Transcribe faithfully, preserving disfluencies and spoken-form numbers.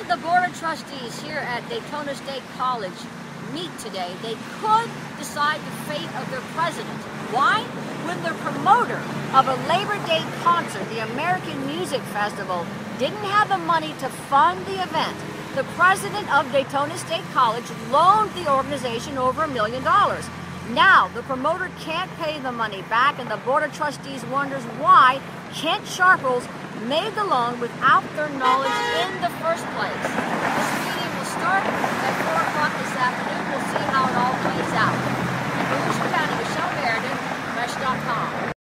the Board of Trustees here at Daytona State College meet today, they could decide the fate of their president. Why? When the promoter of a Labor Day concert, the American Music Festival, didn't have the money to fund the event, the president of Daytona State College loaned the organization over a million dollars. Now, the promoter can't pay the money back, and the Board of Trustees wonders why Kent Sharples made the loan without their knowledge in the first place. This meeting will start at four o'clock this afternoon. We'll see how it all plays out. In Volusia County, Michelle Meredith, Fresh dot com.